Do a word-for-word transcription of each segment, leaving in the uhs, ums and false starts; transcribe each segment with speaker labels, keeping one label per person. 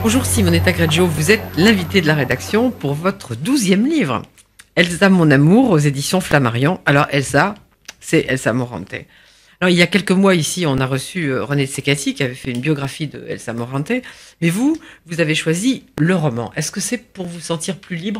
Speaker 1: Bonjour Simonetta Greggio, vous êtes l'invitée de la rédaction pour votre douzième livre, Elsa mon amour aux éditions Flammarion. Alors Elsa, c'est Elsa Morante. Alors il y a quelques mois ici, on a reçu René Tsekati qui avait fait une biographie de Elsa Morante. Mais vous, vous avez choisi le roman. Est-ce que c'est pour vous sentir plus libre ?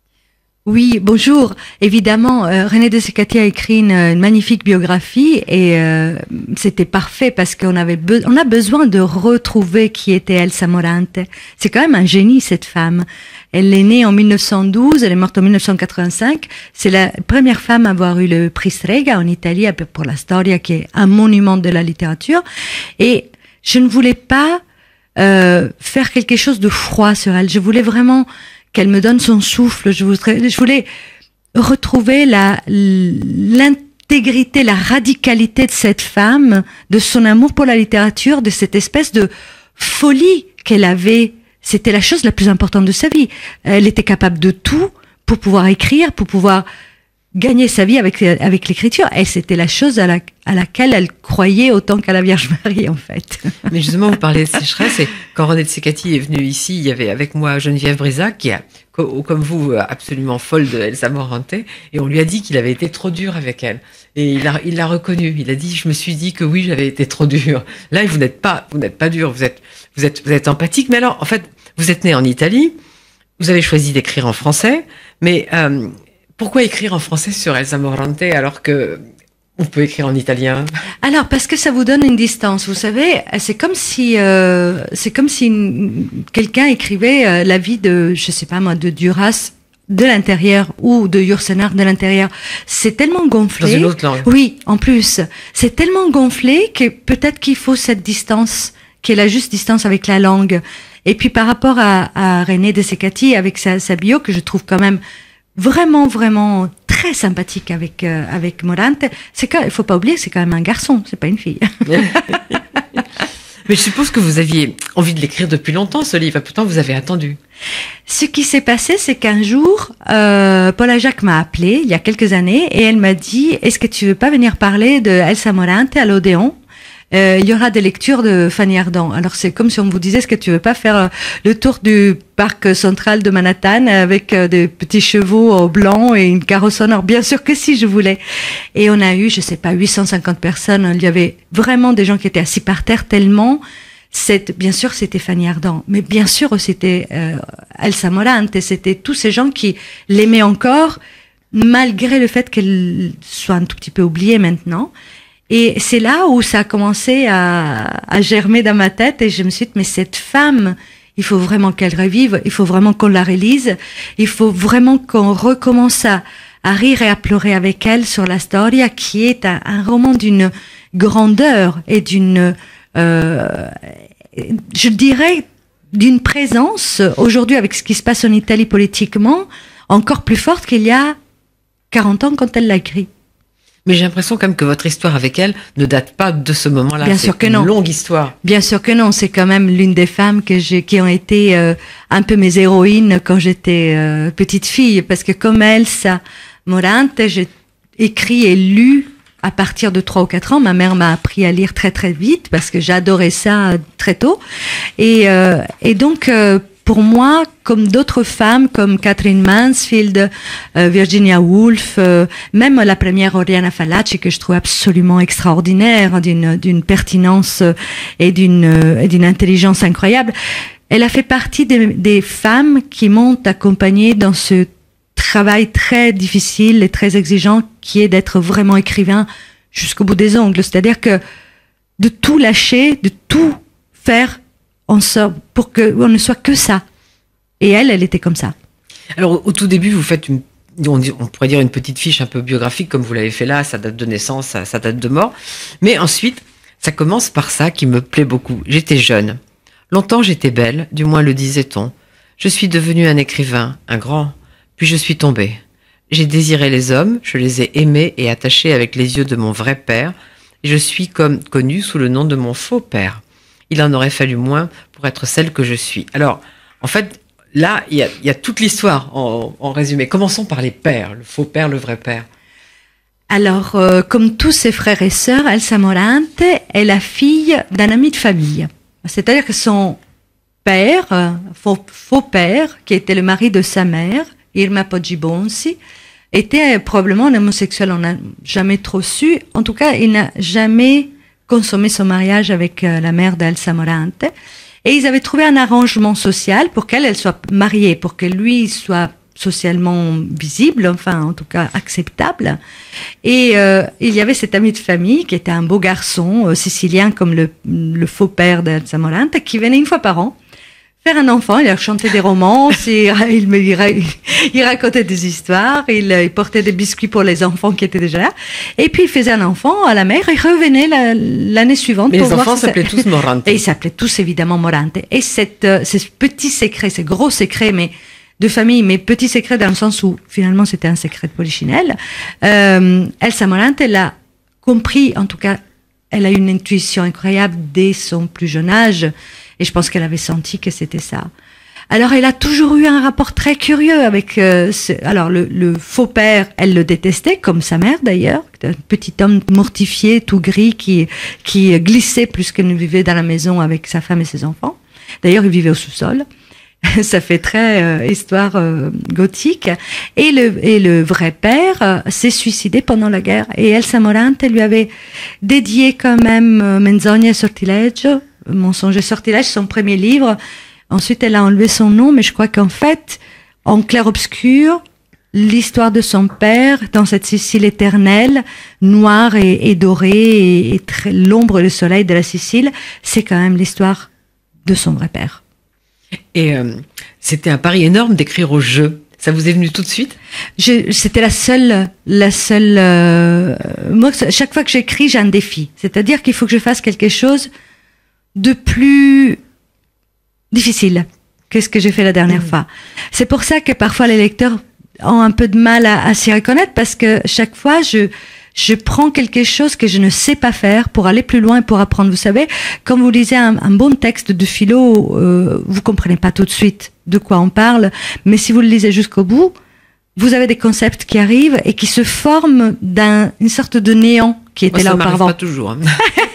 Speaker 2: Oui, bonjour. Évidemment, euh, René Tsekati a écrit une, une magnifique biographie et euh, c'était parfait parce qu'on avait be- on a besoin de retrouver qui était Elsa Morante. C'est quand même un génie, cette femme. Elle est née en mille neuf cent douze, elle est morte en mille neuf cent quatre-vingt-cinq. C'est la première femme à avoir eu le prix Strega en Italie pour la Storia, qui est un monument de la littérature. Et je ne voulais pas euh, faire quelque chose de froid sur elle. Je voulais vraiment qu'elle me donne son souffle. Je voudrais, je voulais retrouver la, l'intégrité, la radicalité de cette femme, de son amour pour la littérature, de cette espèce de folie qu'elle avait. C'était la chose la plus importante de sa vie. Elle était capable de tout pour pouvoir écrire, pour pouvoir gagner sa vie avec, avec l'écriture. Et c'était la chose à, la, à laquelle elle croyait autant qu'à la Vierge Marie, en fait.
Speaker 1: Mais justement, vous parlez de sécheresse, et quand René Tsekati est venu ici, il y avait avec moi Geneviève Brisac, qui est, comme vous, absolument folle de Elsa Morante, et on lui a dit qu'il avait été trop dur avec elle. Et il l'a, il l'a reconnu. Il a dit, je me suis dit que oui, j'avais été trop dur. Là, vous n'êtes pas, vous n'êtes pas dur, vous êtes, vous êtes, vous êtes empathique. Mais alors, en fait, vous êtes né en Italie, vous avez choisi d'écrire en français, mais euh, pourquoi écrire en français sur Elsa Morante alors que on peut écrire en italien?
Speaker 2: Alors parce que ça vous donne une distance. Vous savez, c'est comme si euh, c'est comme si une, quelqu'un écrivait euh, la vie de, je sais pas moi, de Duras de l'intérieur ou de Yourcenar de l'intérieur. C'est tellement gonflé.
Speaker 1: Dans une autre langue.
Speaker 2: Oui, en plus, c'est tellement gonflé que peut-être qu'il faut cette distance, qui est la juste distance avec la langue. Et puis par rapport à, à René Tsekati avec sa, sa bio que je trouve quand même vraiment, vraiment très sympathique avec euh, avec Morante. C'est quand, il faut pas oublier, c'est quand même un garçon, c'est pas une fille.
Speaker 1: Mais je suppose que vous aviez envie de l'écrire depuis longtemps, ce livre. Pourtant, vous avez attendu.
Speaker 2: Ce qui s'est passé, c'est qu'un jour, euh, Paula Jacques m'a appelé il y a quelques années et elle m'a dit: est-ce que tu veux pas venir parler de Elsa Morante à l'Odéon? Euh, il y aura des lectures de Fanny Ardant. Alors c'est comme si on vous disait: est-ce que tu veux pas faire euh, le tour du parc central de Manhattan avec euh, des petits chevaux blancs et une carrosse en or? Bien sûr que si, je voulais. Et on a eu, je sais pas, huit cent cinquante personnes. Il y avait vraiment des gens qui étaient assis par terre tellement. C'est, bien sûr, c'était Fanny Ardant, mais bien sûr, c'était euh, Elsa Morante. C'était tous ces gens qui l'aimaient encore, malgré le fait qu'elle soit un tout petit peu oubliée maintenant. Et c'est là où ça a commencé à, à germer dans ma tête et je me suis dit, mais cette femme, il faut vraiment qu'elle revive, il faut vraiment qu'on la relise, il faut vraiment qu'on recommence à, à rire et à pleurer avec elle sur la Storia, qui est un, un roman d'une grandeur et d'une, euh, je dirais, d'une présence aujourd'hui avec ce qui se passe en Italie politiquement, encore plus forte qu'il y a quarante ans quand elle l'a écrit.
Speaker 1: Mais j'ai l'impression quand même que votre histoire avec elle ne date pas de ce moment-là.
Speaker 2: Bien sûr que non.
Speaker 1: C'est une longue histoire.
Speaker 2: Bien sûr que non. C'est quand même l'une des femmes que j'ai, qui ont été euh, un peu mes héroïnes quand j'étais euh, petite fille. Parce que comme Elsa Morante, j'ai écrit et lu à partir de trois ou quatre ans. Ma mère m'a appris à lire très très vite parce que j'adorais ça très tôt. Et, euh, et donc... Euh, Pour moi, comme d'autres femmes, comme Catherine Mansfield, euh, Virginia Woolf, euh, même la première Oriana Fallaci, que je trouve absolument extraordinaire, d'une, d'une pertinence et d'une, euh, et d'une intelligence incroyable, elle a fait partie des, des femmes qui m'ont accompagnée dans ce travail très difficile et très exigeant qui est d'être vraiment écrivain jusqu'au bout des ongles. C'est-à-dire que de tout lâcher, de tout faire on sort pour que on ne soit que ça. Et elle, elle était comme ça.
Speaker 1: Alors, au tout début, vous faites une, on, dit, on pourrait dire une petite fiche un peu biographique, comme vous l'avez fait là, sa date de naissance, sa, sa date de mort. Mais ensuite, ça commence par ça qui me plaît beaucoup. J'étais jeune. Longtemps, j'étais belle, du moins le disait-on. Je suis devenue un écrivain, un grand. Puis je suis tombée. J'ai désiré les hommes, je les ai aimés et attachés avec les yeux de mon vrai père. Et je suis comme connue sous le nom de mon faux père. Il en aurait fallu moins pour être celle que je suis. Alors, en fait, là, il y a, y a toute l'histoire en, en résumé. Commençons par les pères, le faux père, le vrai père.
Speaker 2: Alors, euh, comme tous ses frères et sœurs, Elsa Morante est la fille d'un ami de famille. C'est-à-dire que son père, euh, faux, faux père, qui était le mari de sa mère, Irma Poggibonsi, était probablement un homosexuel. On n'a jamais trop su. En tout cas, il n'a jamais consommé son mariage avec euh, la mère d'Elsa Morante. Et ils avaient trouvé un arrangement social pour qu'elle elle soit mariée, pour que lui soit socialement visible, enfin en tout cas acceptable. Et euh, il y avait cet ami de famille qui était un beau garçon euh, sicilien comme le, le faux père d'Elsa Morante, qui venait une fois par an faire un enfant. Il chantait des romances, il, il, me, il, il racontait des histoires, il, il portait des biscuits pour les enfants qui étaient déjà là. Et puis il faisait un enfant à la mère et revenait la, l'année suivante.
Speaker 1: Mais
Speaker 2: pour
Speaker 1: les
Speaker 2: voir
Speaker 1: enfants
Speaker 2: si
Speaker 1: s'appelaient
Speaker 2: ça...
Speaker 1: tous Morante.
Speaker 2: Et ils s'appelaient tous évidemment Morante. Et cette, euh, ces petits secrets, ces gros secrets, mais de famille, mais petits secrets dans le sens où finalement c'était un secret de Polichinelle, euh, Elsa Morante, elle a compris, en tout cas, elle a eu une intuition incroyable dès son plus jeune âge. Et je pense qu'elle avait senti que c'était ça. Alors, elle a toujours eu un rapport très curieux avec... Euh, ce... Alors, le, le faux père, elle le détestait, comme sa mère d'ailleurs. Un petit homme mortifié, tout gris, qui, qui glissait plus qu'il ne vivait dans la maison avec sa femme et ses enfants. D'ailleurs, il vivait au sous-sol. Ça fait très euh, histoire euh, gothique. Et le, et le vrai père euh, s'est suicidé pendant la guerre. Et Elsa Morante lui avait dédié quand même euh, Menzogne e Sortileggio, Mensonge et Sortilège, son premier livre. Ensuite, elle a enlevé son nom, mais je crois qu'en fait, en clair-obscur, l'histoire de son père, dans cette Sicile éternelle, noire et, et dorée, et, et très, l'ombre et le soleil de la Sicile, c'est quand même l'histoire de son vrai père.
Speaker 1: Et euh, c'était un pari énorme d'écrire au jeu. Ça vous est venu tout de suite?
Speaker 2: Je, c'était la seule, la seule. Euh, moi, chaque fois que j'écris, j'ai un défi. C'est-à-dire qu'il faut que je fasse quelque chose de plus difficile que ce que j'ai fait la dernière mmh. fois. C'est pour ça que parfois les lecteurs ont un peu de mal à, à s'y reconnaître, parce que chaque fois je je prends quelque chose que je ne sais pas faire pour aller plus loin et pour apprendre. Vous savez, quand vous lisez un, un bon texte de philo, euh, vous comprenez pas tout de suite de quoi on parle, mais si vous le lisez jusqu'au bout, vous avez des concepts qui arrivent et qui se forment d'un une sorte de néant qui était
Speaker 1: Moi,
Speaker 2: là auparavant.
Speaker 1: Ça m'arrive pas toujours. Hein.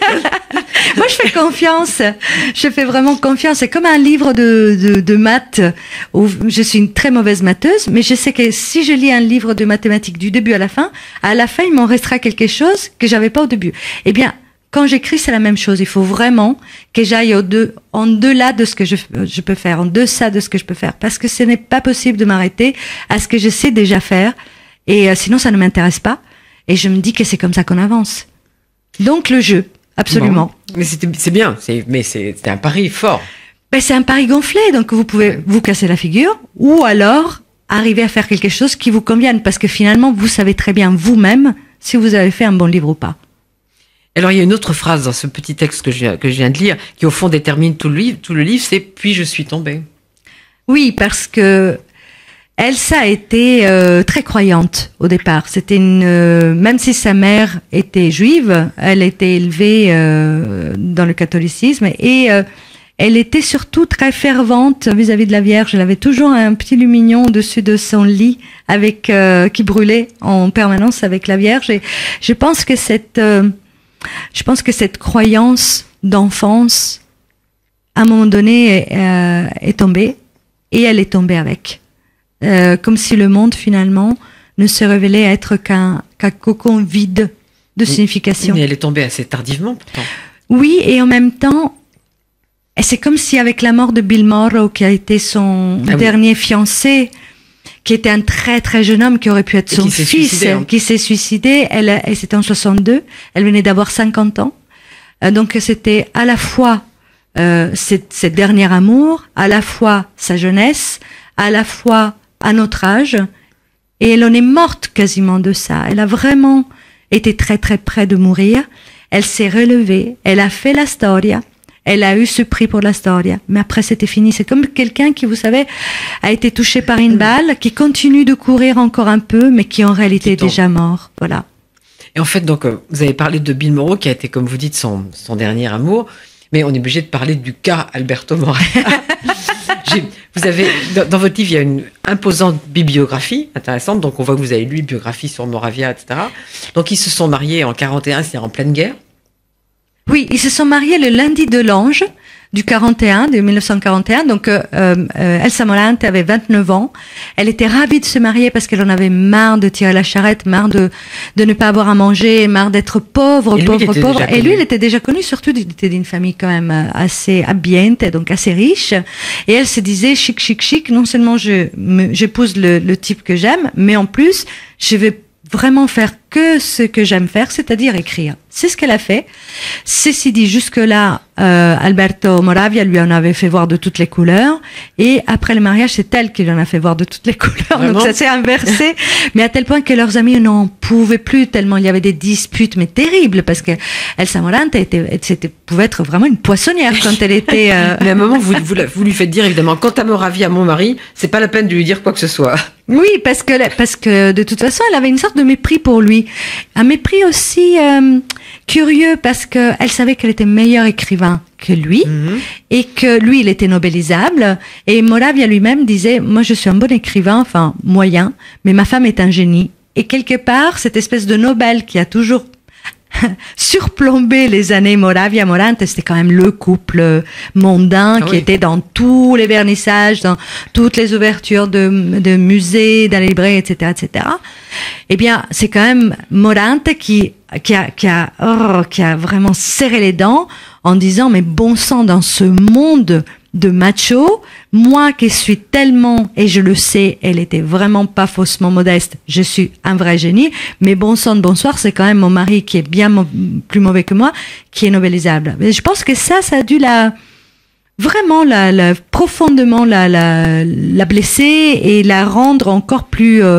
Speaker 2: Moi, je fais confiance. Je fais vraiment confiance. C'est comme un livre de, de, de maths où je suis une très mauvaise matheuse, mais je sais que si je lis un livre de mathématiques du début à la fin, à la fin, il m'en restera quelque chose que j'avais pas au début. Eh bien, quand j'écris, c'est la même chose. Il faut vraiment que j'aille au deux, en delà de ce que je, je peux faire, en deçà de ce que je peux faire, parce que ce n'est pas possible de m'arrêter à ce que je sais déjà faire, et euh, sinon ça ne m'intéresse pas. Et je me dis que c'est comme ça qu'on avance. Donc le jeu. Absolument.
Speaker 1: Bon. Mais c'était, c'est bien, c'est, mais c'est, c'était un pari fort.
Speaker 2: Ben, c'est un pari gonflé, donc vous pouvez ouais. vous casser la figure, ou alors arriver à faire quelque chose qui vous convienne, parce que finalement, vous savez très bien vous-même si vous avez fait un bon livre ou pas.
Speaker 1: Alors, il y a une autre phrase dans ce petit texte que je, que je viens de lire, qui au fond détermine tout le livre, tout le livre, c'est « Puis je suis tombée ». Oui, parce que Elsa était euh, très croyante au départ. C'était une, euh, même si sa mère était juive, elle était élevée euh, dans le catholicisme, et euh, elle était surtout très fervente vis-à-vis de la Vierge. Elle avait toujours un petit lumignon au-dessus de son lit avec euh, qui brûlait en permanence avec la Vierge. Et je pense que cette, euh, je pense que cette croyance d'enfance, à un moment donné, euh, est tombée, et elle est tombée avec. Euh, comme si le monde, finalement, ne se révélait être qu'un, qu'un cocon vide de signification. Mais elle est tombée assez tardivement, pourtant.
Speaker 2: Oui, et en même temps, c'est comme si avec la mort de Bill Morrow, qui a été son ah dernier oui. fiancé, qui était un très très jeune homme, qui aurait pu être et son fils, suicidé, hein. qui s'est suicidé, elle, elle c'était en soixante-deux, elle venait d'avoir cinquante ans. Euh, donc c'était à la fois euh, cette, cette dernière amour, à la fois sa jeunesse, à la fois à notre âge, et elle en est morte quasiment de ça. Elle a vraiment été très très près de mourir. Elle s'est relevée, elle a fait la storia, elle a eu ce prix pour la storia, mais après c'était fini. C'est comme quelqu'un qui, vous savez, a été touché par une balle, qui continue de courir encore un peu, mais qui en réalité est déjà mort. Voilà.
Speaker 1: Et en fait, donc, vous avez parlé de Bill Morrow, qui a été, comme vous dites, son, son dernier amour, mais on est obligé de parler du cas Alberto Moravia. Vous avez, dans, dans votre livre, il y a une imposante bibliographie intéressante. Donc, on voit que vous avez lu une biographie sur Moravia, et cetera. Donc, ils se sont mariés en quarante et un, c'est-à-dire en pleine guerre.
Speaker 2: Oui, ils se sont mariés le lundi de l'Ange. du quarante et un, de mille neuf cent quarante et un. Donc, euh, euh, Elsa Morante avait vingt-neuf ans. Elle était ravie de se marier parce qu'elle en avait marre de tirer la charrette, marre de, de ne pas avoir à manger, marre d'être pauvre,
Speaker 1: et
Speaker 2: pauvre,
Speaker 1: lui,
Speaker 2: pauvre. Et lui, il était déjà connu, surtout, il était d'une famille quand même assez abbiente, donc assez riche. Et elle se disait, chic, chic, chic, non seulement je, me, j'épouse le, le type que j'aime, mais en plus, je vais vraiment faire que ce que j'aime faire, c'est-à-dire écrire. C'est ce qu'elle a fait. Ceci dit, jusque-là, euh, Alberto Moravia lui en avait fait voir de toutes les couleurs. Et après le mariage, c'est elle qui lui en a fait voir de toutes les couleurs.
Speaker 1: Vraiment?
Speaker 2: Donc ça s'est inversé. Mais à tel point que leurs amis n'en pouvaient plus, tellement il y avait des disputes, mais terribles, parce que Elsa Morante était, c'était, pouvait être vraiment une poissonnière quand elle était... Euh...
Speaker 1: Mais à un moment, vous, vous, vous lui faites dire, évidemment, quant à Moravia, mon mari, c'est pas la peine de lui dire quoi que ce soit.
Speaker 2: Oui, parce que parce que de toute façon, elle avait une sorte de mépris pour lui, un mépris aussi euh, curieux parce que elle savait qu'elle était meilleur écrivain que lui mm-hmm. et que lui, il était nobelisable. Et Moravia lui-même disait, moi, je suis un bon écrivain, enfin moyen, mais ma femme est un génie. Et quelque part, cette espèce de Nobel qui a toujours surplombé les années Moravia Morante, c'était quand même le couple mondain ah qui oui. était dans tous les vernissages, dans toutes les ouvertures de, de musées, dans les librairies, et cetera, et cetera. Eh bien, c'est quand même Morante qui qui a qui a oh, qui a vraiment serré les dents en disant mais bon sang, dans ce monde de macho, moi qui suis tellement, et je le sais, elle était vraiment pas faussement modeste, je suis un vrai génie, mais bon sang de bonsoir, c'est quand même mon mari qui est bien mo- plus mauvais que moi, qui est nobelisable. Mais je pense que ça, ça a dû la, vraiment la, la profondément la, la, la blesser et la rendre encore plus, euh,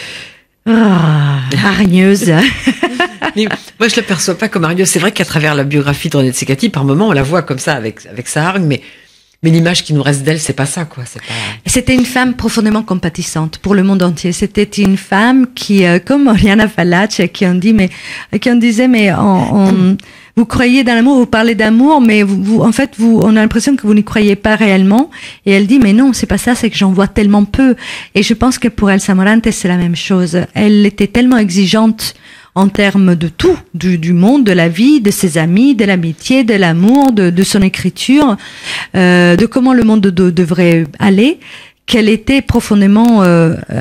Speaker 2: ah, hargneuse.
Speaker 1: Mais moi, je la perçois pas comme hargneuse. C'est vrai qu'à travers la biographie de Renée Tsekati, par moments, on la voit comme ça, avec, avec sa hargne, mais Mais l'image qui nous reste d'elle, c'est pas ça, quoi. C'est pas...
Speaker 2: C'était une femme profondément compatissante pour le monde entier. C'était une femme qui, euh, comme Oriana Fallaci, qui en dit, mais, qui en disait, mais on, on, vous croyez dans l'amour, vous parlez d'amour, mais vous, vous, en fait, vous, on a l'impression que vous n'y croyez pas réellement. Et elle dit, mais non, c'est pas ça, c'est que j'en vois tellement peu. Et je pense que pour Elsa Morante, c'est la même chose. Elle était tellement exigeante en termes de tout, du, du monde, de la vie, de ses amis, de l'amitié, de l'amour, de, de son écriture, euh, de comment le monde de, de, devrait aller, qu'elle était profondément euh, euh,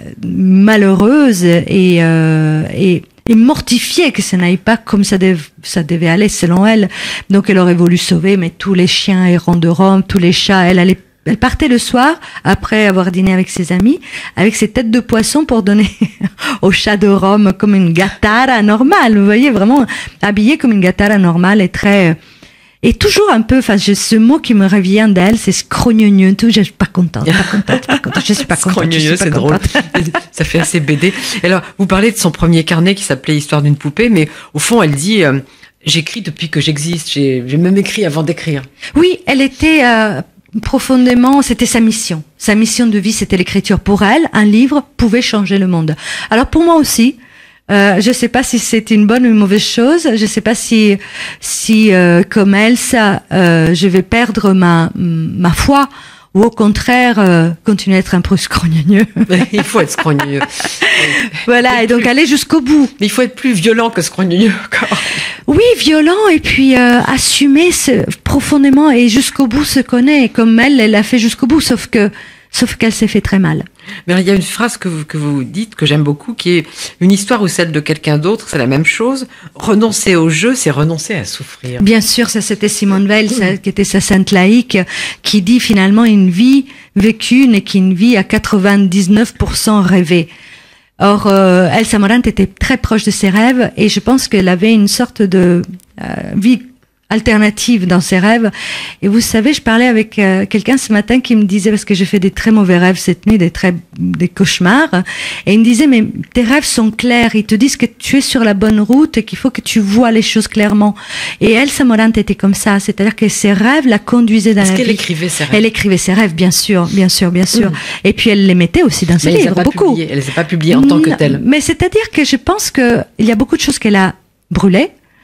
Speaker 2: malheureuse et, euh, et, et mortifiée que ça n'aille pas comme ça, dev, ça devait aller selon elle. Donc elle aurait voulu sauver mais tous les chiens errants de Rome, tous les chats, elle allait Elle partait le soir, après avoir dîné avec ses amis, avec ses têtes de poisson pour donner au chat de Rome comme une gattara normale. Vous voyez, vraiment habillée comme une gattara normale et très... Et toujours un peu, enfin, ce mot qui me revient d'elle, c'est scrogneux, tout, je suis pas contente, pas contente, pas contente, je suis pas contente, je suis pas
Speaker 1: c'est
Speaker 2: contente.
Speaker 1: Drôle. Ça fait assez B D. Alors, vous parlez de son premier carnet qui s'appelait Histoire d'une poupée, mais au fond, elle dit... Euh, j'écris depuis que j'existe, j'ai, j'ai même écrit avant d'écrire.
Speaker 2: Oui, elle était... Euh, profondément, c'était sa mission. Sa mission de vie, c'était l'écriture. Pour elle, un livre pouvait changer le monde. Alors pour moi aussi, euh, je ne sais pas si c'est une bonne ou une mauvaise chose. Je ne sais pas si, si euh, comme elle, ça, euh, je vais perdre ma ma foi ou au contraire euh, continuer à être un peu scrogneux.
Speaker 1: Il faut être scrogneux.
Speaker 2: Voilà, et donc plus... aller jusqu'au bout.
Speaker 1: Mais il faut être plus violent que scrogneux encore.
Speaker 2: Oui, violent et puis euh, assumer ce, profondément et jusqu'au bout se connaît. Comme elle, elle l'a fait jusqu'au bout, sauf que sauf qu'elle s'est fait très mal.
Speaker 1: Mais il y a une phrase que vous, que vous dites, que j'aime beaucoup, qui est une histoire ou celle de quelqu'un d'autre, c'est la même chose. Renoncer au jeu, c'est renoncer à souffrir.
Speaker 2: Bien sûr, ça c'était Simone Weil, ça, qui était sa sainte laïque, qui dit finalement une vie vécue n'est qu'une vie à quatre-vingt-dix-neuf pour cent rêvée. Or, euh, Elsa Morante était très proche de ses rêves et je pense qu'elle avait une sorte de euh, vie alternative dans ses rêves. Et vous savez, je parlais avec euh, quelqu'un ce matin qui me disait, parce que j'ai fait des très mauvais rêves cette nuit, des très des cauchemars, et il me disait, mais tes rêves sont clairs, ils te disent que tu es sur la bonne route et qu'il faut que tu vois les choses clairement. Et Elsa Morante était comme ça, c'est-à-dire que ses rêves la conduisaient dans
Speaker 1: Est-ce
Speaker 2: la
Speaker 1: vie. Est-ce qu'elle écrivait ses rêves?
Speaker 2: Elle écrivait ses rêves, bien sûr, bien sûr, bien sûr. Mmh. Et puis elle les mettait aussi dans ses
Speaker 1: mais
Speaker 2: livres, beaucoup.
Speaker 1: Publié, elle les a pas publiés en tant que telles.
Speaker 2: Mais c'est-à-dire que je pense que il y a beaucoup de choses qu'elle a brûlées,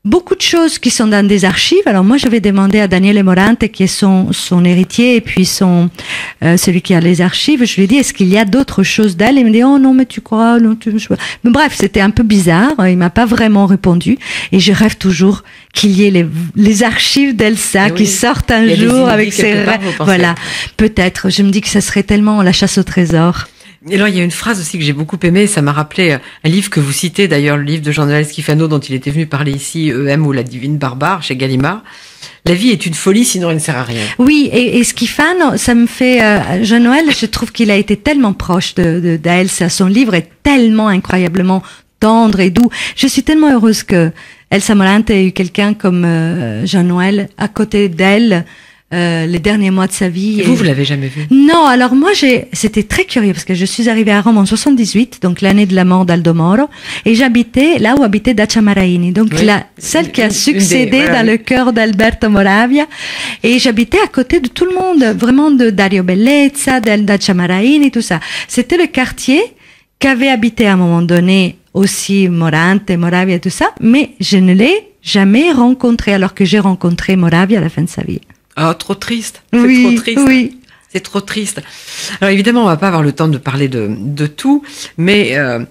Speaker 2: beaucoup de choses qui sont dans des archives. Alors moi, j'avais demandé à Daniele Morante, qui est son, son héritier, et puis son, euh, celui qui a les archives, je lui ai dit, est-ce qu'il y a d'autres choses d'elle? Il me dit, oh non, mais tu crois, non, tu... Mais bref, c'était un peu bizarre. Il m'a pas vraiment répondu. Et je rêve toujours qu'il y ait les, les archives d'Elsa
Speaker 1: oui,
Speaker 2: qui sortent un jour avec ses rêves. Voilà. Peut-être. Je me dis que ça serait tellement la chasse au trésor.
Speaker 1: Et alors, il y a une phrase aussi que j'ai beaucoup aimée, ça m'a rappelé un livre que vous citez, d'ailleurs, le livre de Jean-Noël Schifano, dont il était venu parler ici, E M ou La Divine Barbare, chez Gallimard. La vie est une folie, sinon elle ne sert à rien.
Speaker 2: Oui, et, et Schifano, ça me fait... Euh, Jean-Noël, je trouve qu'il a été tellement proche de, de, d'Elsa. Son livre est tellement incroyablement tendre et doux. Je suis tellement heureuse que Elsa Morante ait eu quelqu'un comme euh, Jean-Noël à côté d'elle, Euh, les derniers mois de sa vie.
Speaker 1: Et vous, et... vous l'avez jamais vu?
Speaker 2: Non, alors moi, j'ai, c'était très curieux parce que je suis arrivée à Rome en soixante-dix-huit, donc l'année de la mort d'Aldo Moro, et j'habitais là où habitait Dacia Maraini, donc oui. la, celle qui a succédé des, voilà, dans oui. le cœur d'Alberto Moravia, et j'habitais à côté de tout le monde, vraiment de Dario Bellezza, de Dacia Maraini, tout ça. C'était le quartier qu'avait habité à un moment donné aussi Morante, Moravia, tout ça, mais je ne l'ai jamais rencontré, alors que j'ai rencontré Moravia à la fin de sa vie.
Speaker 1: Ah, trop triste. C'est
Speaker 2: oui,
Speaker 1: trop triste.
Speaker 2: Oui.
Speaker 1: C'est trop triste. Alors évidemment, on va pas avoir le temps de parler de, de tout, mais euh,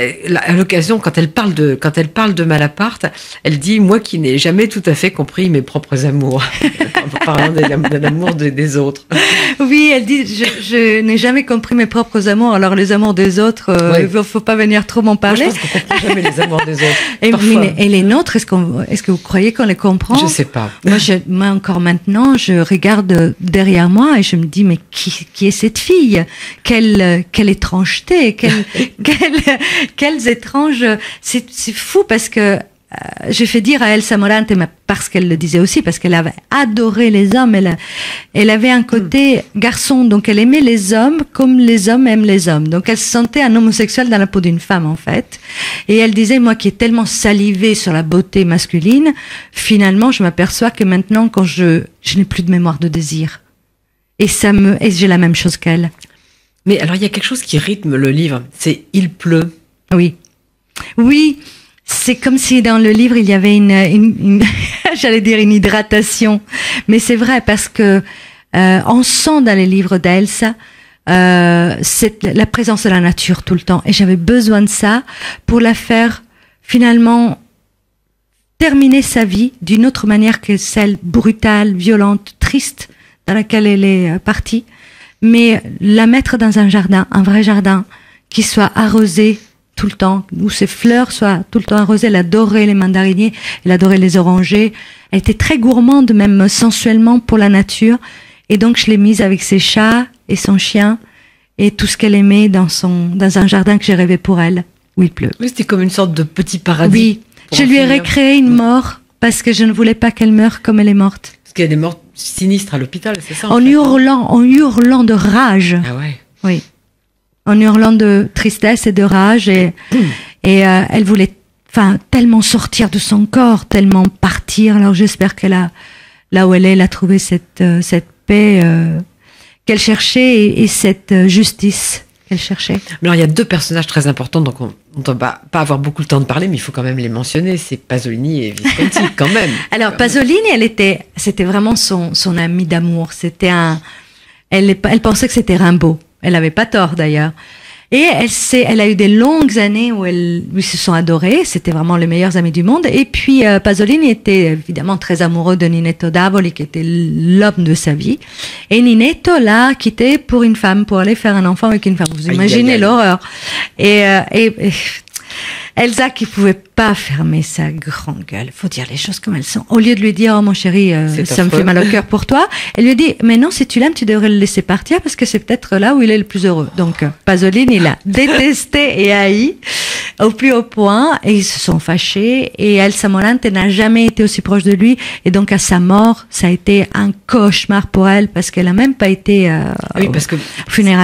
Speaker 1: à l'occasion, quand elle parle de quand elle parle de Malaparte, elle dit, moi qui n'ai jamais tout à fait compris mes propres amours, en parlant de l'amour de, des autres.
Speaker 2: Oui, elle dit, je, je n'ai jamais compris mes propres amours. Alors les amours des autres, euh, il ouais. faut pas venir trop m'en parler.
Speaker 1: Moi, je pense qu'on comprend jamais les amours des autres.
Speaker 2: Et, mais, et les nôtres, est-ce qu'on, est-ce que vous croyez qu'on les comprend?
Speaker 1: Je sais pas.
Speaker 2: Moi, je, moi encore maintenant, je regarde derrière moi et je me dis, mais qui, qui est cette fille? Quelle, quelle étrangeté, quelle, quelle, quelles étranges. C'est, c'est fou parce que euh, j'ai fait dire à Elsa Morante, mais parce qu'elle le disait aussi, parce qu'elle avait adoré les hommes. Elle, elle avait un côté mm. garçon, donc elle aimait les hommes comme les hommes aiment les hommes. Donc elle se sentait un homosexuel dans la peau d'une femme en fait. Et elle disait, moi qui ai tellement salivé sur la beauté masculine, finalement je m'aperçois que maintenant quand je, je n'ai plus de mémoire de désir. Et ça me, et j'ai la même chose qu'elle.
Speaker 1: Mais alors, il y a quelque chose qui rythme le livre. C'est « Il pleut ».
Speaker 2: Oui. Oui. C'est comme si dans le livre, il y avait une, une, une j'allais dire une hydratation. Mais c'est vrai parce que, euh, on sent dans les livres d'Elsa, euh, c'est la présence de la nature tout le temps. Et j'avais besoin de ça pour la faire, finalement, terminer sa vie d'une autre manière que celle brutale, violente, triste, dans laquelle elle est partie, mais la mettre dans un jardin, un vrai jardin, qui soit arrosé tout le temps, où ses fleurs soient tout le temps arrosées. Elle adorait les mandariniers, elle adorait les orangers. Elle était très gourmande, même sensuellement, pour la nature. Et donc, je l'ai mise avec ses chats et son chien, et tout ce qu'elle aimait dans son, dans un jardin que j'ai rêvé pour elle, où il pleut.
Speaker 1: Oui, c'était comme une sorte de petit paradis.
Speaker 2: Oui. Je lui ai recréé une mort, parce que je ne voulais pas qu'elle meure comme elle est morte.
Speaker 1: Parce qu'elle est morte sinistre à l'hôpital, c'est ça?
Speaker 2: En, en hurlant, en hurlant de rage.
Speaker 1: Ah ouais.
Speaker 2: Oui. En hurlant de tristesse et de rage. Et, et euh, elle voulait enfin, tellement sortir de son corps, tellement partir. Alors j'espère qu'elle a, là où elle est, elle a trouvé cette, euh, cette paix euh, qu'elle cherchait et, et cette euh, justice qu'elle cherchait.
Speaker 1: Mais alors il y a deux personnages très importants, donc on ne doit pas, pas avoir beaucoup le temps de parler, mais il faut quand même les mentionner. C'est Pasolini et Visconti, quand même.
Speaker 2: Alors Pasolini, elle était, c'était vraiment son, son amie d'amour. C'était un, elle, elle pensait que c'était Rimbaud. Elle n'avait pas tort d'ailleurs. Et elle s'est, elle a eu des longues années où elles lui se sont adorées. C'était vraiment les meilleurs amis du monde. Et puis euh, Pasolini était évidemment très amoureux de Ninetto Davoli, qui était l'homme de sa vie. Et Ninetto l'a quitté pour une femme, pour aller faire un enfant avec une femme. Vous aïe, imaginez aïe, aïe. l'horreur. Et, euh, et, et Elsa qui pouvait pas fermer sa grande gueule. Faut dire les choses comme elles sont. Au lieu de lui dire, oh mon chéri, euh, ça affreux. me fait mal au cœur pour toi, elle lui dit, mais non, si tu l'aimes, tu devrais le laisser partir parce que c'est peut-être là où il est le plus heureux. Donc, Pasolini, il l'a détesté et haï au plus haut point, et ils se sont fâchés, et Elsa Morante n'a jamais été aussi proche de lui, et donc à sa mort, ça a été un cauchemar pour elle parce qu'elle a même pas été euh,
Speaker 1: oui, parce que
Speaker 2: funérailles.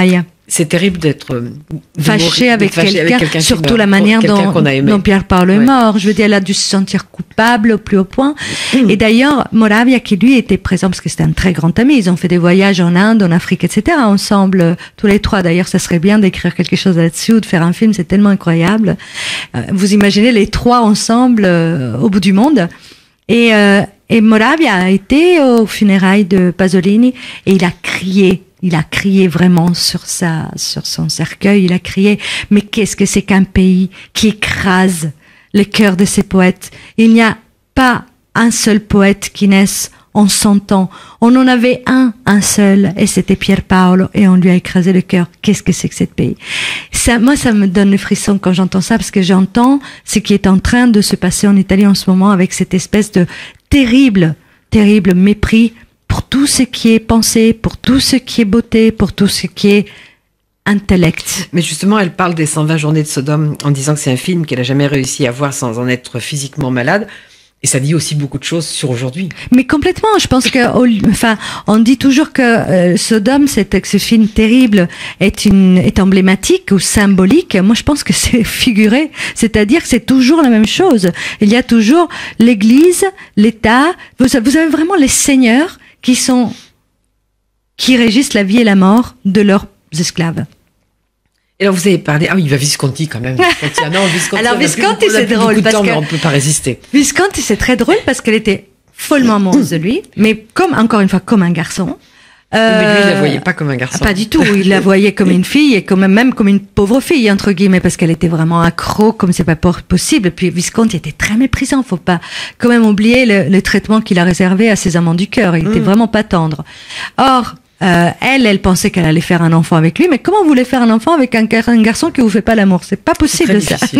Speaker 1: c'est terrible d'être
Speaker 2: fâché avec quelqu'un, quelqu surtout
Speaker 1: meurt,
Speaker 2: la manière dont, dont Pierre Paolo est
Speaker 1: ouais.
Speaker 2: mort. Je veux dire, elle a dû se sentir coupable au plus haut point. Mmh. Et d'ailleurs, Moravia, qui lui était présent, parce que c'était un très grand ami, ils ont fait des voyages en Inde, en Afrique, et cetera, ensemble, tous les trois. D'ailleurs, ça serait bien d'écrire quelque chose là-dessus, ou de faire un film, c'est tellement incroyable. Euh, vous imaginez les trois ensemble euh, au bout du monde. Et, euh, et Moravia a été aux funérailles de Pasolini, et il a crié. Il a crié vraiment sur sa, sur son cercueil. Il a crié, mais qu'est-ce que c'est qu'un pays qui écrase le cœur de ses poètes? Il n'y a pas un seul poète qui naisse en cent ans. On en avait un, un seul, et c'était Pier Paolo, et on lui a écrasé le cœur. Qu'est-ce que c'est que ce pays? Ça, moi, ça me donne le frisson quand j'entends ça, parce que j'entends ce qui est en train de se passer en Italie en ce moment avec cette espèce de terrible, terrible mépris pour tout ce qui est pensée, pour tout ce qui est beauté, pour tout ce qui est intellect.
Speaker 1: Mais justement, elle parle des cent vingt journées de Sodome en disant que c'est un film qu'elle a jamais réussi à voir sans en être physiquement malade. Et ça dit aussi beaucoup de choses sur aujourd'hui.
Speaker 2: Mais complètement, je pense que, enfin, on dit toujours que euh, Sodome, c'est que ce film terrible est une est emblématique ou symbolique. Moi, je pense que c'est figuré, c'est-à-dire que c'est toujours la même chose. Il y a toujours l'Église, l'État. Vous, vous avez vraiment les seigneurs qui sont qui régissent la vie et la mort de leurs esclaves.
Speaker 1: Et alors vous avez parlé, ah oui, il va Visconti quand même. Visconti, ah non, Visconti,
Speaker 2: alors Visconti, c'est drôle parce
Speaker 1: temps,
Speaker 2: que
Speaker 1: on peut pas résister.
Speaker 2: Visconti, c'est très drôle parce qu'elle était follement amoureuse de lui, mais comme encore une fois comme un garçon.
Speaker 1: Euh, mais lui, il la voyait pas comme un garçon.
Speaker 2: Pas du tout. Il la voyait comme une fille et comme même comme une pauvre fille entre guillemets parce qu'elle était vraiment accro comme c'est pas possible. Et puis Visconti était très méprisant. Faut pas quand même oublier le, le traitement qu'il a réservé à ses amants du cœur. Il mmh. était vraiment pas tendre. Or Euh, elle, elle pensait qu'elle allait faire un enfant avec lui, mais comment vous voulez faire un enfant avec un, un garçon qui vous fait pas l'amour? C'est pas possible,
Speaker 1: c'est
Speaker 2: ça.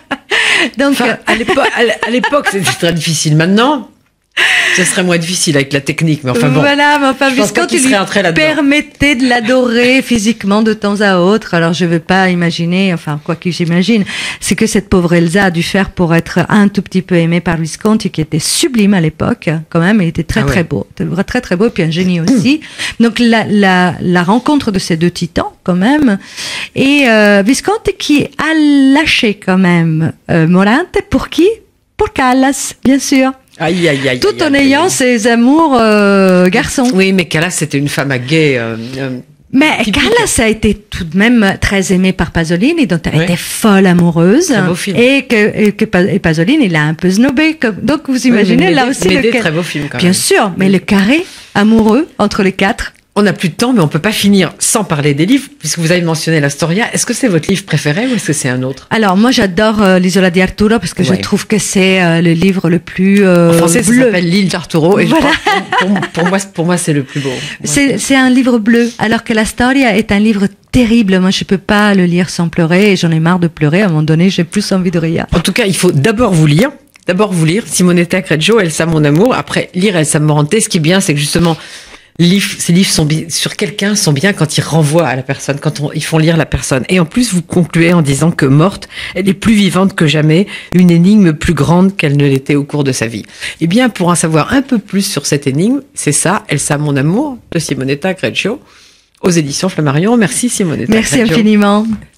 Speaker 1: Donc, enfin, à l'époque, c'était très difficile. Maintenant, ce serait moins difficile avec la technique, mais enfin bon.
Speaker 2: Voilà, mais enfin, Visconti lui permettait de l'adorer physiquement de temps à autre. Alors, je veux pas imaginer, enfin, quoi que j'imagine, c'est que cette pauvre Elsa a dû faire pour être un tout petit peu aimée par Visconti, qui était sublime à l'époque, quand même. Il était très, ah ouais. très beau. Très, très beau, et puis un génie aussi. Donc, la, la, la rencontre de ces deux titans, quand même. Et, euh, Visconti qui a lâché, quand même, euh, Morante. Pour qui? Pour Callas, bien sûr.
Speaker 1: Aïe, aïe, aïe,
Speaker 2: tout
Speaker 1: aïe,
Speaker 2: en
Speaker 1: aïe,
Speaker 2: ayant
Speaker 1: aïe.
Speaker 2: ses amours euh, garçons.
Speaker 1: Oui, mais Callas, c'était une femme à gay. Euh, euh,
Speaker 2: mais Callas a été tout de même très aimée par Pasolini, dont elle
Speaker 1: oui.
Speaker 2: était folle amoureuse.
Speaker 1: Très beau film.
Speaker 2: Et que, et que et Pasolini l'a un peu snobé. Comme, donc vous imaginez
Speaker 1: oui,
Speaker 2: là aussi
Speaker 1: mais
Speaker 2: le
Speaker 1: des très beau film quand
Speaker 2: bien
Speaker 1: même.
Speaker 2: sûr, mais le carré amoureux entre les quatre.
Speaker 1: On n'a plus de temps, mais on peut pas finir sans parler des livres, puisque vous avez mentionné l'Astoria. Est-ce que c'est votre livre préféré ou est-ce que c'est un autre?
Speaker 2: Alors, moi, j'adore euh, l'Isola di Arturo parce que ouais. je trouve que c'est euh, le livre le plus euh,
Speaker 1: en français,
Speaker 2: bleu.
Speaker 1: Ça s'appelle L'île d'Arturo. Et
Speaker 2: voilà.
Speaker 1: je pense, pour, pour moi, pour moi, c'est le plus beau.
Speaker 2: C'est, c'est un livre bleu, alors que l'Astoria est un livre terrible. Moi, je peux pas le lire sans pleurer et j'en ai marre de pleurer. À un moment donné, j'ai plus envie de rire.
Speaker 1: En tout cas, il faut d'abord vous lire. D'abord vous lire Simonetta Greggio, Elsa mon amour. Après, lire Elsa Morante. Ce qui est bien, c'est que justement, Livres, ces livres sont bi- sur quelqu'un sont bien quand ils renvoient à la personne, quand on, ils font lire la personne. Et en plus, vous concluez en disant que morte, elle est plus vivante que jamais, une énigme plus grande qu'elle ne l'était au cours de sa vie. Eh bien, pour en savoir un peu plus sur cette énigme, c'est ça, Elsa mon amour, de Simonetta Greggio, aux éditions Flammarion. Merci Simonetta
Speaker 2: Merci
Speaker 1: Greggio.
Speaker 2: infiniment.